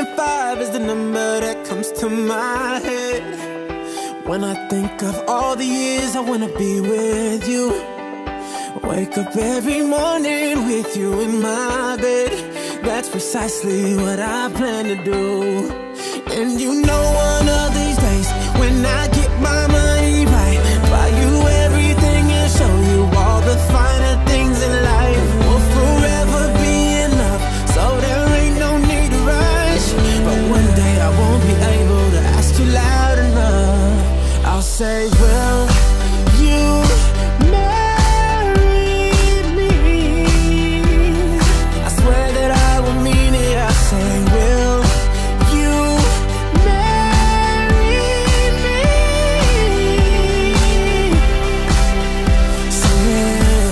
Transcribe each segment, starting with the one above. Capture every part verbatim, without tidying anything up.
five is the number that comes to my head when I think of all the years I wanna be with you. Wake up every morning with you in my bed. That's precisely what I plan to do. And you know one of these days, when I get my money right, buy you everything and show you all the finer things in life. We'll forever be in love, so there ain't no need to rush. But one day I won't be able to ask you loud enough. I'll say, will you marry me? I swear that I will mean it. I say, will you marry me? Say it.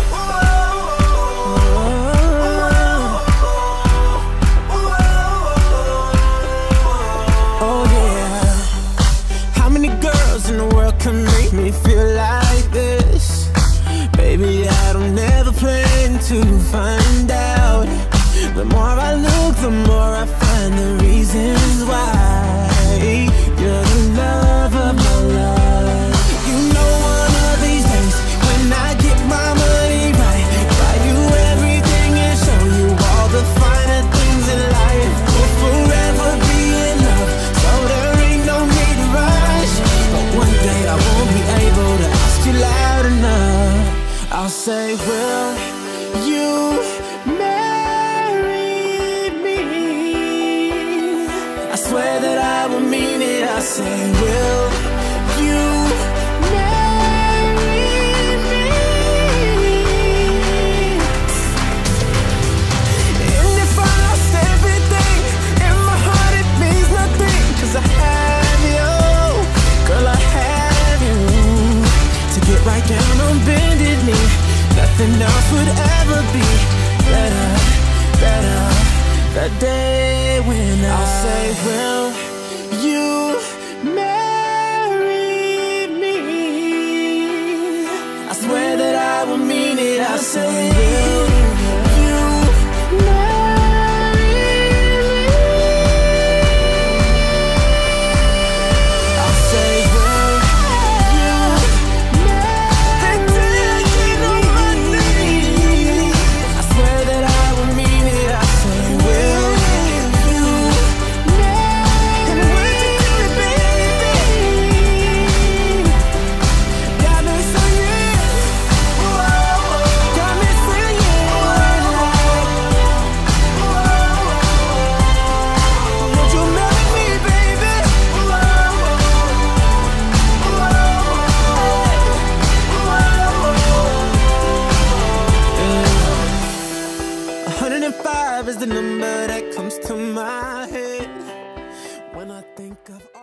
Oh yeah. How many girls in the world can make me feel like this? Baby, I don't ever plan to find out. The more I look, the more I find the reasons why you're the love of my life. You know one of these days, when I get my money right, buy you everything and show you all the finer things in life. We'll forever be in love, so there ain't no need to rush. But one day I won't be able to ask you loud enough. I'll say, will you marry me? I swear that I will mean it. I say, will you marry me? And if I lost everything in my heart, it means nothing, 'cause I have you. Girl, I have you to get right down on bended knee. Nothing else would ever be better, better. The day when I'll say, will you marry me? I swear that I will mean it. I say, will you marry me? I'll say, will you marry me? I swear that I will mean it. I say, will you marry me? And would you do it, baby? Got me singing, got me singing. Would you marry me, baby? one hundred five is the number that comes to my head when I think of